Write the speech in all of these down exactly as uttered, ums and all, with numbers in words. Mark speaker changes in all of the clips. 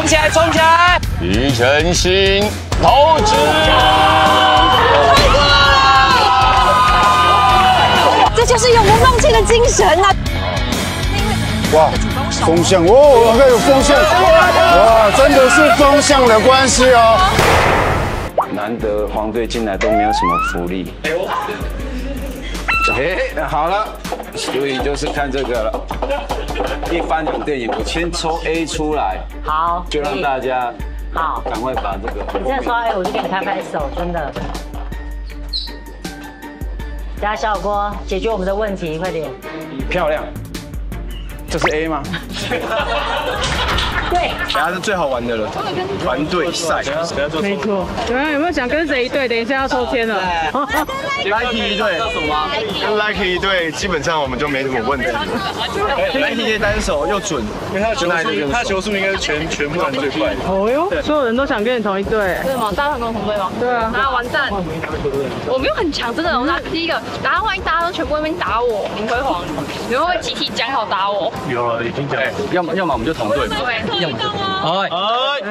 Speaker 1: 冲起来，冲起来！庾澄庆投掷，
Speaker 2: 这就是永不放弃的精神啊！
Speaker 3: 哇，风向哦，还有风向，哇，真的是风向的关系哦。难得黄队进来都没有什么福利。哎呦，哎，好了，所以就是看这个了。一翻两电影，我先抽 A 出来，
Speaker 4: 好，
Speaker 3: 就让大家
Speaker 4: 好，
Speaker 3: 赶快把这个。
Speaker 4: 你真的说 A， 我就给你拍拍手，真的。加小锅解决我们的问题，快点。
Speaker 3: 漂亮。这是 A 吗？
Speaker 4: 对，
Speaker 5: 等下是最好玩的了，团队赛。
Speaker 6: 没错，有人有没有想跟谁一队？等一下要抽签了。
Speaker 5: Lucky 一队，跟 Lucky 一队，基本上我们就没什么问题。Lucky 一单手又准，因为他的球速，他球速应该是全全部人最快。
Speaker 6: 哦哟，所有人都想跟你同一队。
Speaker 7: 对吗？大家想跟我同队吗？对啊。啊，完蛋！我没有很强，真的。我拿第一个，然后万一大家都全部那边打我，林辉煌，你们会集体讲好打我？
Speaker 5: 有了，已经讲。要么要么我们就同队嘛。
Speaker 7: 对，要么就。
Speaker 1: 哎哎。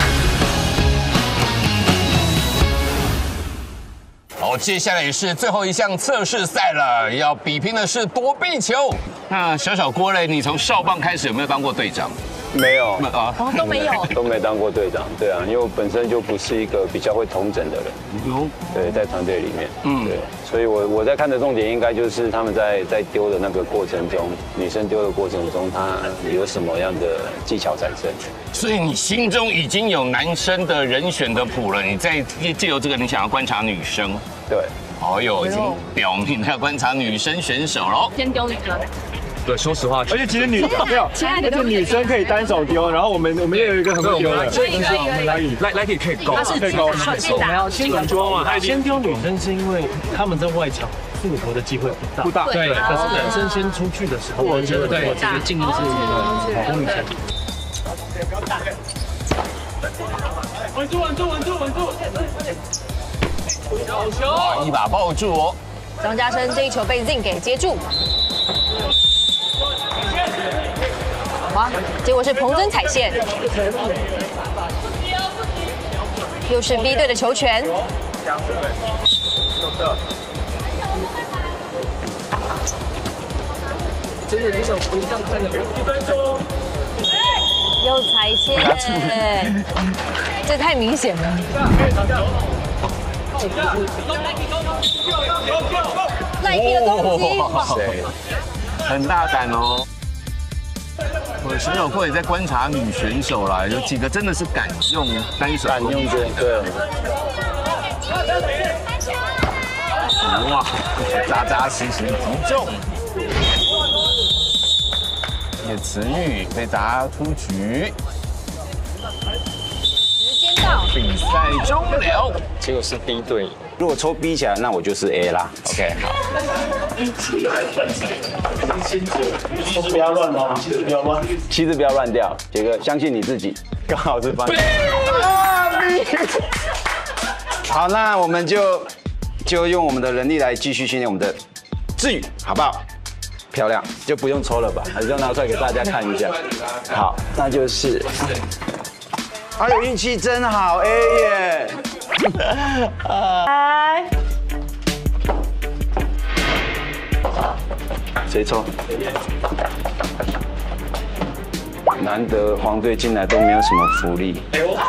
Speaker 1: 好，接下来也是最后一项测试赛了，要比拼的是躲避球。那小小郭嘞，你从少棒开始有没有当过队长？
Speaker 3: 没有
Speaker 1: 啊，
Speaker 7: 都没有，
Speaker 3: 都没当过队长。对啊，因为我本身就不是一个比较会统整的人。有，对，在团队里面，嗯，对，所以我我在看的重点应该就是他们在在丢的那个过程中，女生丢的过程中，她有什么样的技巧产生。
Speaker 1: 所以你心中已经有男生的人选的谱了，你再借由这个，你想要观察女生。
Speaker 3: 对，
Speaker 1: 哦哟，已经表明要观察女生选手喽。
Speaker 7: 先丢女生。
Speaker 5: 对，说实话，而且其实女没有，
Speaker 7: 亲爱的，
Speaker 5: 就女生可以单手丢，然后我们我们也有一个很会丢的，
Speaker 7: 可以可以可以，
Speaker 5: 来来可以可以勾，可以勾，
Speaker 7: 我们
Speaker 5: 要先丢嘛，
Speaker 8: 先丢女生是因为他们在外场复合的机会不大，
Speaker 5: 不大，
Speaker 8: 对。可是男生先出去的时候，我觉得对，直接进入是保护女生。
Speaker 6: 稳住稳住稳住稳住！好球！
Speaker 1: 一把抱住哦。
Speaker 2: 张家生这一球被 Zing 给接住，哇！结果是彭真踩线，又是 B 队的球权。
Speaker 8: 真的，你想不上看的，一分钟。
Speaker 2: 又踩线，这太明显了。那一个攻击，哇，
Speaker 1: 很大胆哦。我小小郭也在观察女选手啦，有几个真的是敢用单手，
Speaker 3: 敢用对对。
Speaker 1: 哇，扎扎实实击中。叶慈玉被砸出局。
Speaker 2: 时间到，
Speaker 1: 比赛终了。
Speaker 3: 结果是 B 队，如果抽 B 起来，那我就是 A 啦。OK， 好。
Speaker 5: 旗子不要乱哦，旗子不要乱，
Speaker 3: 旗子不要乱掉。杰哥，相信你自己，刚好是翻。好，那我们就就用我们的人力来继续训练我们的志宇，好不好？漂亮，就不用抽了吧，还是要拿出来给大家看一下。好，那就是，哎呦，运气真好 ，A 耶！
Speaker 4: 嗨，
Speaker 3: 谁抽？难得黄队进来都没有什么福利。哎呦，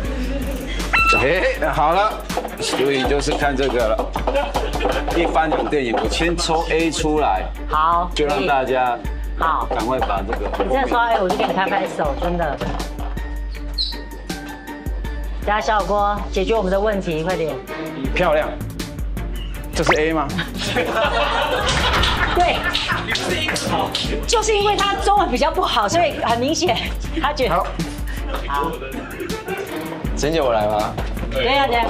Speaker 3: 哎，好了，所以就是看这个了。一翻两电影，我先抽 A 出来，
Speaker 4: 好，
Speaker 3: 就让大家
Speaker 4: 好
Speaker 3: 赶快把这个。
Speaker 4: 你真的说 A， 我就给你拍拍手，真的。加小锅解决我们的问题，快点。
Speaker 3: 漂亮，这是 A 吗？
Speaker 4: 对，就是因为他中文比较不好，所以很明显他觉得。好，好，
Speaker 3: 陈姐我来吗？
Speaker 4: 对呀对呀。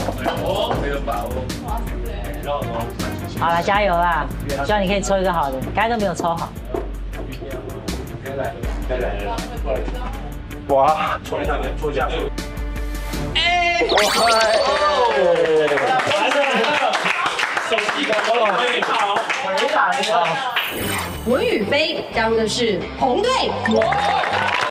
Speaker 4: 好了，加油啦！希望你可以抽一个好的，刚才都没有抽好。
Speaker 3: 哇！
Speaker 5: 抽一下，抽一下。
Speaker 3: 哎！哇！
Speaker 5: 手机刚刚好，没打哦，没打，没打。
Speaker 2: 文宇飞加入的是红队。